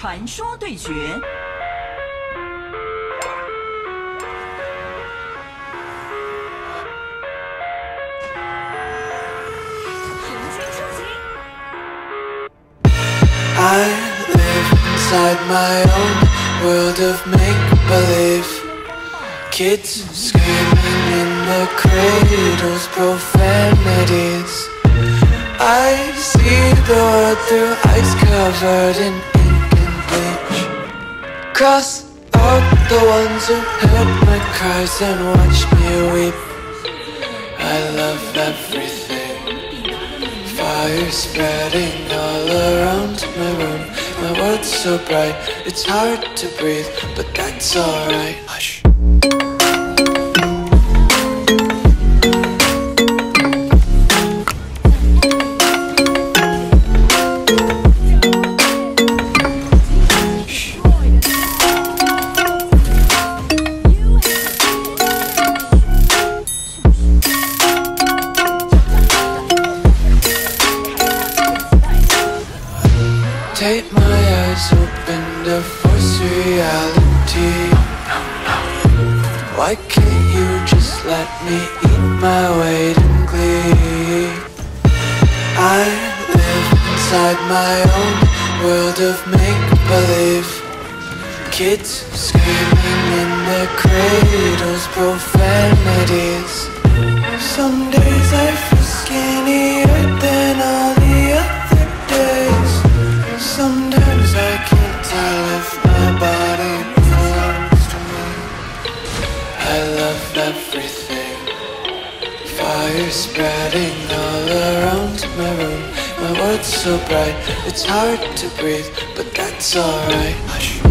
传说对决。 I live inside my own world of make-believe. Kids screaming in the cradles, profanities. I see the world through ice covered in ink and bleach. Cross out the ones who heard my cries and watched me weep. I love everything. Fire spreading all around my room. My world's so bright, it's hard to breathe, but that's alright. Hush. Take my eyes open to force reality. Why can't you just let me eat my weight in glee? I live inside my own world of make-believe. Kids screaming in their cradles, profanities. Some days I feel skinnier than all the other days. Sometimes I can't tell if my body belongs to me. I love everything. Fire spreading all around my room. My world's so bright, it's hard to breathe, but that's alright. Hush.